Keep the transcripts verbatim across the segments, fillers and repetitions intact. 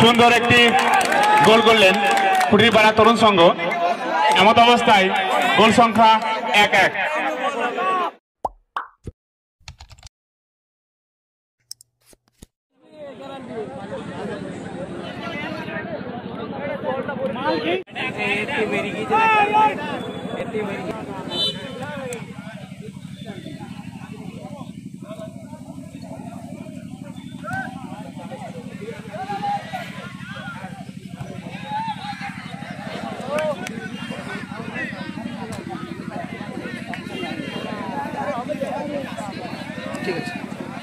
সুন্দর একটি গোল করলেন কুঠিরপাড়া তরুণ সংঘ। এমত অবস্থায় গোল সংখ্যা এক এক। ঠিক আছে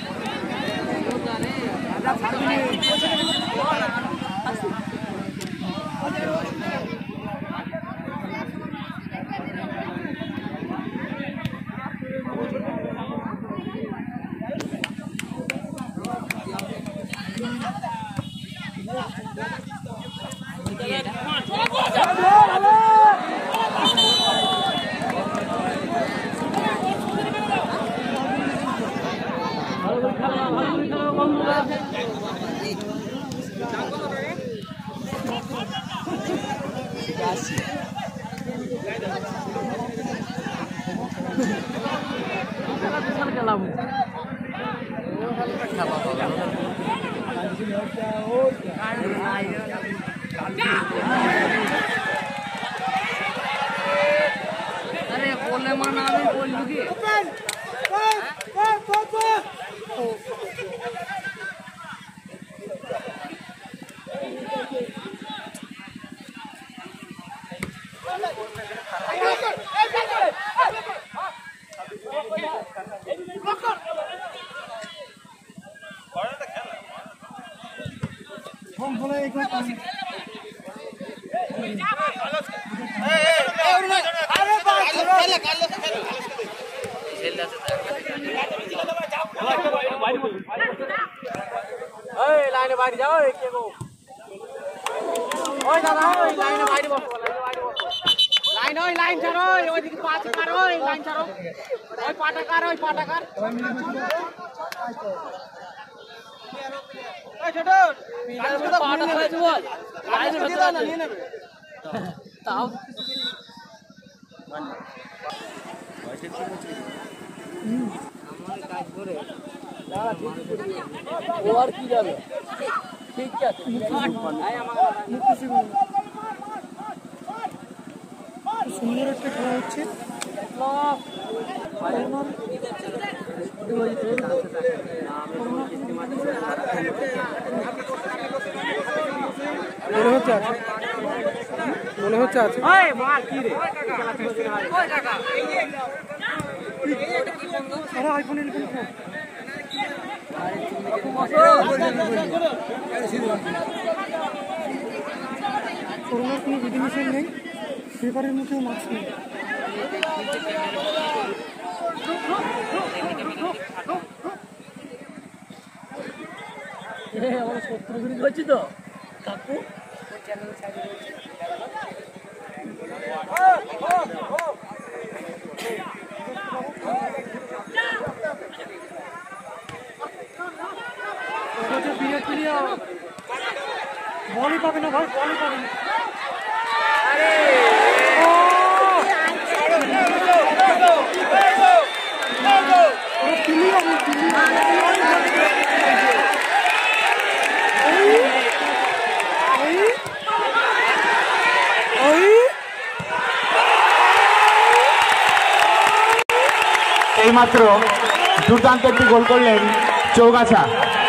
সুন্দর একটা খেলা হচ্ছে মনে হচ্ছে আছে মনে হচ্ছে আছে আরে আইফোন ইলেভেন করোনার কোনো বিধিনিষেধ নেই, পেপারের মুখেও মাস্ক নেই। আমার সত্তর মিনিট হচ্ছে তো কাকু বলই পাবে না ভাই, বলই পাবে না। এইমাত্র দুর্দান্ত একটি গোল করলেন চৌগাছা।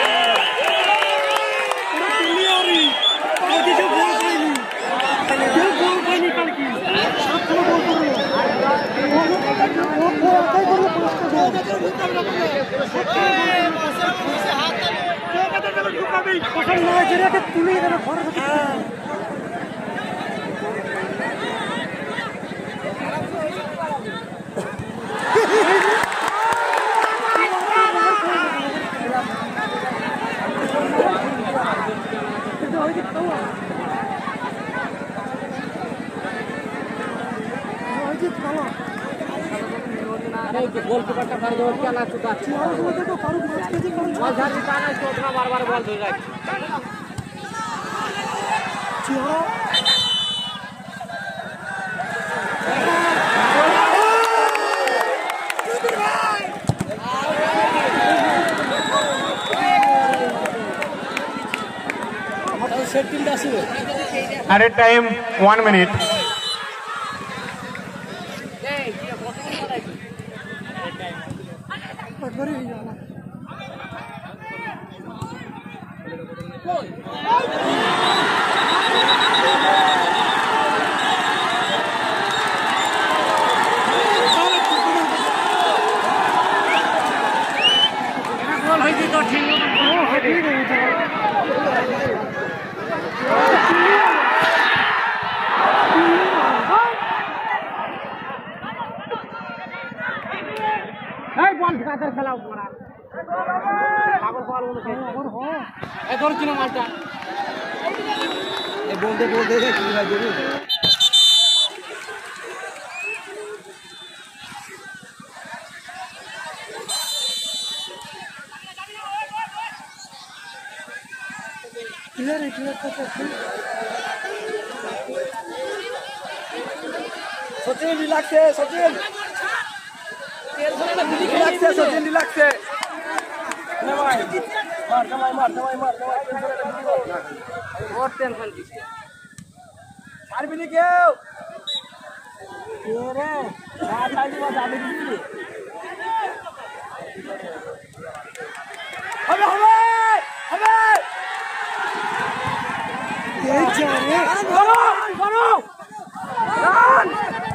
গোলকিপারটা ভালো ধরে খেলা চুকাচ্ছে বল ঝাড়ি টানা চোখনা বারবার বল ধরে রাখছে Added time one minute. Sachin relax है Sachin relax है Sachin relax है नवाई मार नवाई मार नवाई मार नवाई बहुत टेंशन की मार भी नहीं क्यों ये रे रात आज बात आने की हमें हमें हमें ये जा रे करो करो run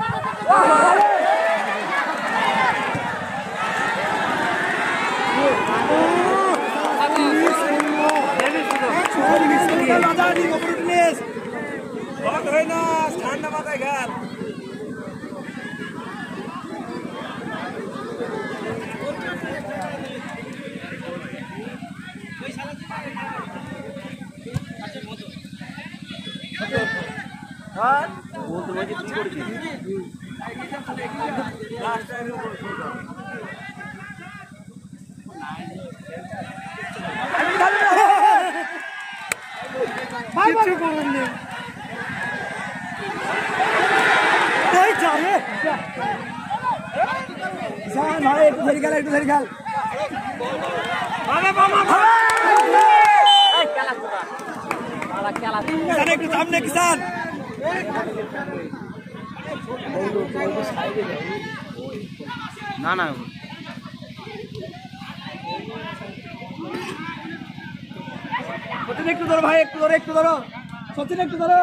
सामने किसान ना ना सचिन एक धरो भाई एक धरो एक धरो सचिन एक धरो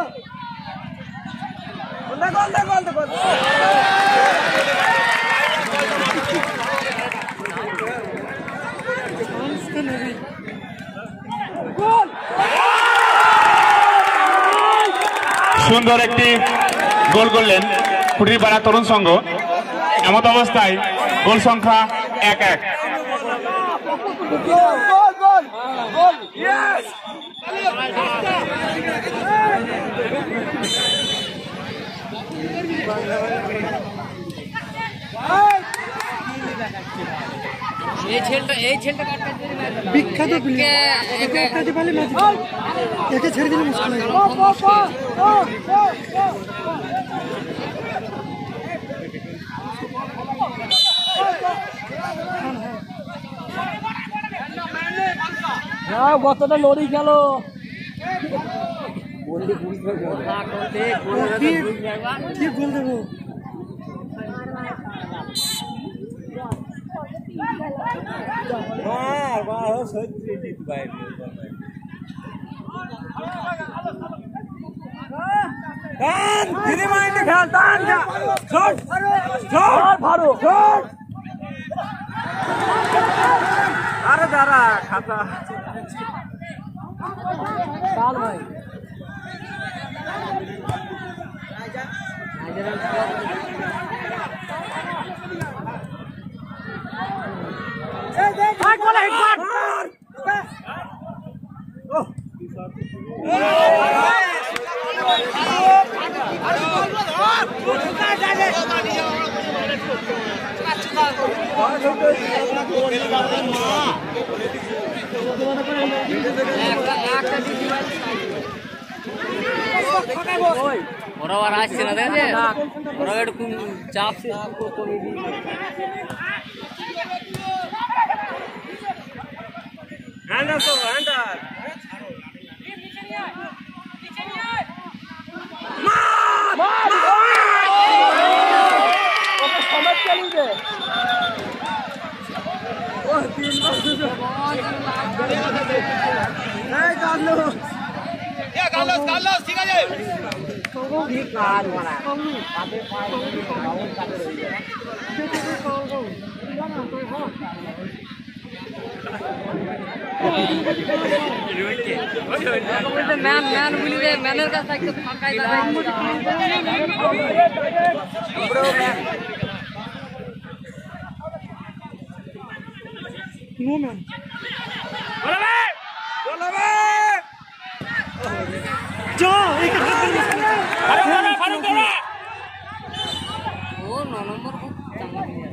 गोल गोल गोल गोल সুন্দর একটি গোল করলেন কুঠিরপাড়া তরুণ সংঘ। এমত অবস্থায় গোল সংখ্যা এক এক। এই ছেলেটা এই ছেলেটা বিখ্যাত প্লেয়ার একে একটা দিবালে ম্যাচ একে ছেড়ে দিলে মুশকিল হয়ে যাবে। না গতটা লড়ি গেল কি গোল দেবো মার মার সত্যি জিত ভাই টান ধীরে মাইন্ডে খেল টান যা শট শট ভালো শট আরে দাঁড়া খাতা চাল ভাই Hard ball, hit ball. Oh. ওরা আর আসছে না দেখে ওরা একটু চাপ কমে দিয়ে হ্যান্ড আপ হ্যান্ড আপ মার ওকে সমঝ চলি দে ও তিন এই গালো এ গালো গালো ঠিক আছে ঠিক কাজ মারা হাতে পায়ে বাউল কাটে রই যায় ম্যান ম্যান বলি রে ম্যানের কাছে থাকতে ফাঁকাই দাঁড়ায় নো ম্যান বলবে বলবে যা এখানে আরে বাবা ফারুক বাবা ও নয় নম্বর খুব চাঙ্গা নিয়ে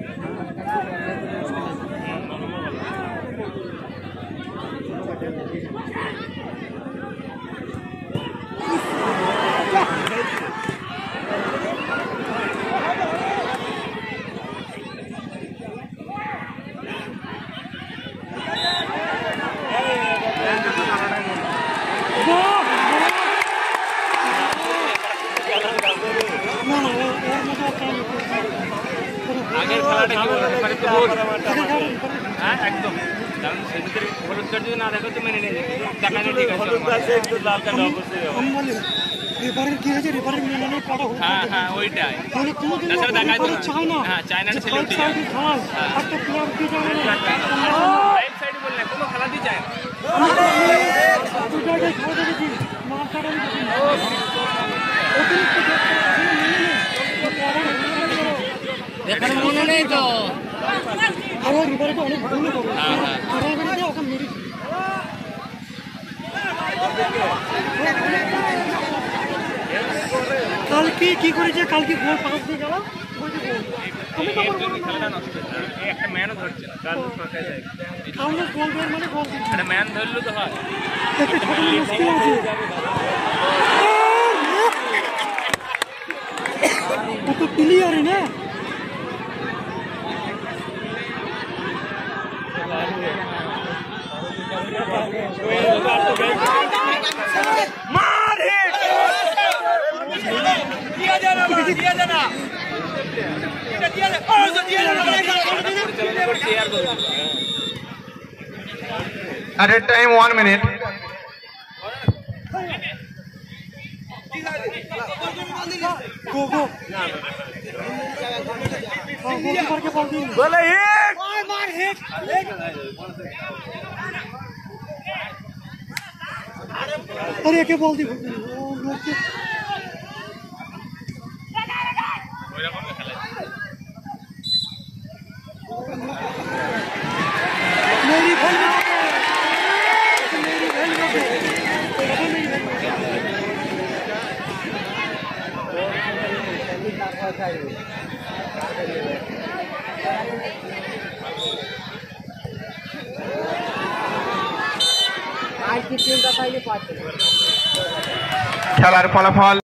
আগের খেলাটা কি বলতে পারি তো বল হ্যাঁ একদম কারণ সেদিকে হলুদ কার্ড যদি না দেখো তো মেনে নেই দেখানো ঠিক আছে হলুদ কার্ড একটু লাল কার্ড অবশ্যই আমি বলি রেফারের কি হয়েছে রেফারের মেনে নেই পড়া হচ্ছে হ্যাঁ হ্যাঁ ওইটাই তাহলে তুমি কিন্তু তাছাড়া দেখাই তো চাই না হ্যাঁ চায়না ছেলে উঠে যায় খেলায় একটা প্লেয়ার কি জানে না রাইট সাইড বললে কোনো খেলা দিয়ে যায় না দুটো জায়গায় খেলা দেখেছি মার কাটা দেখেছি অতিরিক্ত দেখার মনে নেই তো আমার রেফারিটা অনেক ভুল করে হ্যাঁ হ্যাঁ কারণ এটা ওকে মেরেছে কালকে কি করেছে কালকে গোল পাস দিয়ে গেল আমি তো খেলাটা নষ্ট হচ্ছে একটা ম্যানও ধরছে না কাল ফাঁকায় যায় আমরা গোল গোল মানে গোল একটা ম্যান ধরলো তো হয় একটা ছোট মুশকিল আছে ও তো প্লেয়ার না मार हिट दिया जाना दिया जाना दिया जाना और जो दिया जाना At a time one minute. Go go goalkeeper के बॉल दी बोले हिट मार मार हिट अरे के बॉल दी ओ लोग के मेरी भाई मेरी भाई আর কি টিমটা পাইলে পাচ্ছে খেলার ফলাফল